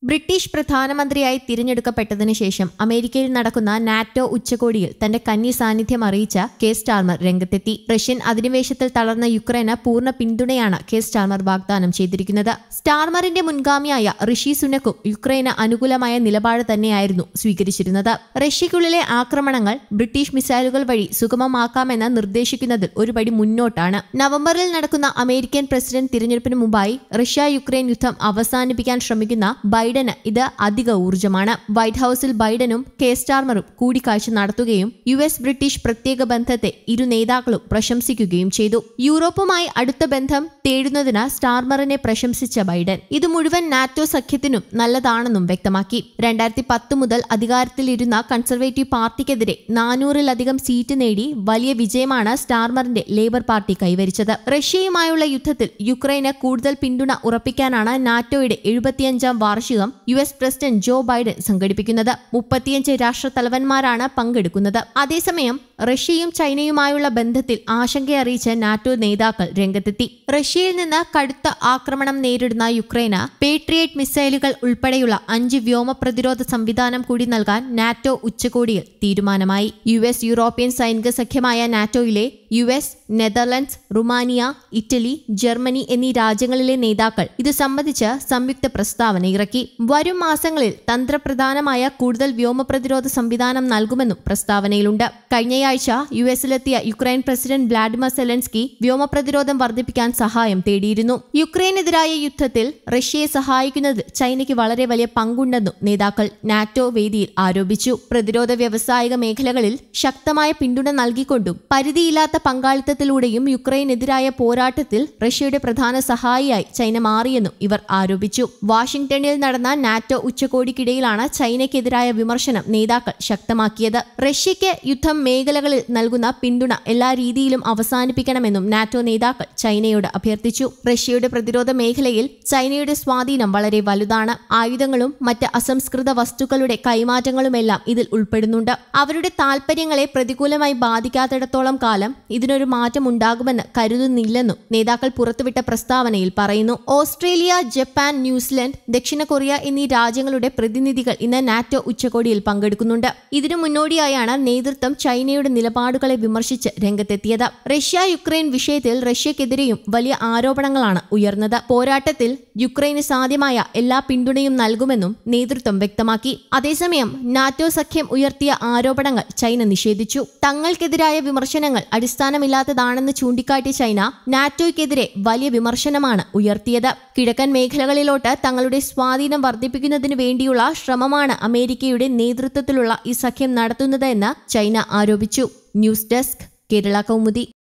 British പ്രധാനമന്ത്രിയായി തിരഞ്ഞെടുക്കപ്പെട്ടതിനു ശേഷം അമേരിക്കയിൽ നടക്കുന്ന നാറ്റോ ഉച്ചകോടിയിൽ തന്റെ കന്നി സാന്നിധ്യം അറിയിച്ച കെ സ്റ്റാർമർ രംഗത്തെത്തി. റഷ്യൻ അധിനിവേശത്തിൽ തളർന്ന യുക്രൈന് പൂർണ്ണ പിന്തുണയാണ് കെ സ്റ്റാർമർ വാഗ്ദാനം ചെയ്തിരിക്കുന്നത്. സ്റ്റാർമറിന്റെ മുൻഗാമിയായ ഋഷി സുനക്കും യുക്രൈന് അനുകൂലമായ നിലപാട് തന്നെയായിരുന്നു സ്വീകരിച്ചിരുന്നത്. റഷ്യയ്ക്കുള്ളിലെ ആക്രമണങ്ങൾ ബ്രിട്ടീഷ് മിസൈലുകൾ വഴി സുഗമമാക്കാമെന്ന് നിർദ്ദേശിക്കുന്നതിൽ ഒരുപടി മുന്നോട്ടാണ്. നവംബറിൽ നടക്കുന്ന അമേരിക്കൻ പ്രസിഡന്റ് തിരഞ്ഞെടുപ്പിന് മുമ്പായി റഷ്യ യുക്രൈൻ യുദ്ധം അവസാനിപ്പിക്കാൻ ശ്രമിക്കുന്ന ബൈഡന് ഇത് അധിക ഊർജ്ജമാണ്. വൈറ്റ് ഹൌസിൽ ബൈഡനും കെ സ്റ്റാർമറും കൂടിക്കാഴ്ച നടത്തുകയും യുഎസ് ബ്രിട്ടീഷ് പ്രത്യേക ബന്ധത്തെ ഇരു നേതാക്കളും പ്രശംസിക്കുകയും ചെയ്തു. യൂറോപ്പുമായി അടുത്ത ബന്ധം തേടുന്നതിന് സ്റ്റാർമറിനെ പ്രശംസിച്ച ബൈഡൻ ഇത് മുഴുവൻ നാറ്റോ സഖ്യത്തിനും നല്ലതാണെന്നും വ്യക്തമാക്കി. 2010 മുതൽ അധികാരത്തിലിരുന്ന കൺസർവേറ്റീവ് പാർട്ടിക്കെതിരെ 400-ലധികം സീറ്റ് നേടി വലിയ വിജയമാണ് സ്റ്റാർമറിന്റെ ലേബർ പാർട്ടി കൈവരിച്ചത്. റഷ്യയുമായുള്ള യുദ്ധത്തിൽ യുക്രൈന് കൂടുതൽ പിന്തുണ ഉറപ്പിക്കാനാണ് നാറ്റോയുടെ 75ാം വാർഷികം യുഎസ് പ്രസിഡന്റ് ജോ ബൈഡൻ സംഘടിപ്പിക്കുന്നത്. 35 രാഷ്ട്രത്തലവന്മാരാണ് പങ്കെടുക്കുന്നത്. അതേസമയം റഷ്യയും ചൈനയുമായുള്ള ബന്ധത്തിൽ ആശങ്കയറിയിച്ച് നാറ്റോ നേതാക്കൾ രംഗത്തെത്തി. റഷ്യയിൽ നിന്ന് കടുത്ത ആക്രമണം നേരിടുന്ന യുക്രൈന് പേട്രിയറ്റ് മിസൈലുകൾ ഉൾപ്പെടെയുള്ള 5 വ്യോമ പ്രതിരോധ സംവിധാനം കൂടി നൽകാൻ നാറ്റോ ഉച്ചകോടിയിൽ തീരുമാനമായി. യുഎസ് യൂറോപ്യൻ സൈനിക സഖ്യമായ നാറ്റോയിലെ US, Netherlands, Romania, Italy, Germany എന്നീ രാജ്യങ്ങളിലെ നേതാക്കൾ ഇത് സംബന്ധിച്ച് സംയുക്ത പ്രസ്താവന ഇറക്കി. വരും മാസങ്ങളിൽ തന്ത്രപ്രധാനമായ കൂടുതൽ വ്യോമ പ്രതിരോധ സംവിധാനം നൽകുമെന്നും പ്രസ്താവനയിലുണ്ട്. കഴിഞ്ഞയാഴ്ച യുഎസിലെത്തിയ യുക്രൈൻ പ്രസിഡന്റ് വ്ളാഡിമിർ സെലൻസ്കി വ്യോമ പ്രതിരോധം വർദ്ധിപ്പിക്കാൻ സഹായം തേടിയിരുന്നു. യുക്രൈനെതിരായ യുദ്ധത്തിൽ റഷ്യയെ സഹായിക്കുന്നതിൽ ചൈനയ്ക്ക് വളരെ വലിയ പങ്കുണ്ടെന്നും നേതാക്കൾ നാറ്റോ വേദിയിൽ ആരോപിച്ചു. പ്രതിരോധ വ്യാവസായിക മേഖലകളിൽ ശക്തമായ പിന്തുണ നൽകിക്കൊണ്ടും പരിധിയില്ലാത്ത പങ്കാളിത്തത്തിലൂടെയും യുക്രൈനെതിരായ പോരാട്ടത്തിൽ റഷ്യയുടെ പ്രധാന സഹായിയായി ചൈന മാറിയെന്നും ഇവർ ആരോപിച്ചു. വാഷിംഗ്ടണിൽ നടന്ന നാറ്റോ ഉച്ചകോടിക്കിടയിലാണ് ചൈനയ്ക്കെതിരായ വിമർശനം നേതാക്കൾ ശക്തമാക്കിയത്. റഷ്യയ്ക്ക് യുദ്ധം മേഖലകളിൽ നൽകുന്ന പിന്തുണ എല്ലാ രീതിയിലും അവസാനിപ്പിക്കണമെന്നും നാറ്റോ നേതാക്കൾ ചൈനയോട് അഭ്യർത്ഥിച്ചു. റഷ്യയുടെ പ്രതിരോധ മേഖലയിൽ ചൈനയുടെ സ്വാധീനം വളരെ വലുതാണ്. ആയുധങ്ങളും മറ്റ് അസംസ്കൃത വസ്തുക്കളുടെ കൈമാറ്റങ്ങളുമെല്ലാം ഇതിൽ ഉൾപ്പെടുന്നുണ്ട്. അവരുടെ താൽപര്യങ്ങളെ പ്രതികൂലമായി ബാധിക്കാത്തിടത്തോളം കാലം ഇതിനൊരു മാറ്റം ഉണ്ടാകുമെന്ന് കരുതുന്നില്ലെന്നും നേതാക്കൾ പുറത്തുവിട്ട പ്രസ്താവനയിൽ പറയുന്നു. ഓസ്ട്രേലിയ, ജപ്പാൻ, ന്യൂസിലൻഡ്, ദക്ഷിണ കൊറിയ എന്നീ രാജ്യങ്ങളുടെ പ്രതിനിധികൾ ഇന്ന് നാറ്റോ ഉച്ചകോടിയിൽ പങ്കെടുക്കുന്നുണ്ട്. ഇതിനു മുന്നോടിയായാണ് നേതൃത്വം ചൈനയുടെ നിലപാടുകളെ വിമർശിച്ച് രംഗത്തെത്തിയത്. റഷ്യ യുക്രൈൻ വിഷയത്തിൽ റഷ്യക്കെതിരെയും വലിയ ആരോപണങ്ങളാണ് ഉയർന്നത്. പോരാട്ടത്തിൽ യുക്രൈന് സാധ്യമായ എല്ലാ പിന്തുണയും നൽകുമെന്നും നേതൃത്വം വ്യക്തമാക്കി. അതേസമയം നാറ്റോ സഖ്യം ഉയർത്തിയ ആരോപണങ്ങൾ ചൈന നിഷേധിച്ചു. തങ്ങൾക്കെതിരായ വിമർശനങ്ങൾ അടിസ്ഥാനമില്ലാത്തതാണെന്ന് ചൂണ്ടിക്കാട്ടിയ ചൈന നാറ്റോയ്ക്കെതിരെ വലിയ വിമർശനമാണ് ഉയർത്തിയത്. കിഴക്കൻ മേഖലകളിലോട്ട് തങ്ങളുടെ സ്വാധീനം വർദ്ധിപ്പിക്കുന്നതിനു വേണ്ടിയുള്ള ശ്രമമാണ് അമേരിക്കയുടെ നേതൃത്വത്തിലുള്ള ഈ സഖ്യം നടത്തുന്നത് എന്ന് ചൈന ആരോപിച്ചു. News desk, Kerala Kaumudi.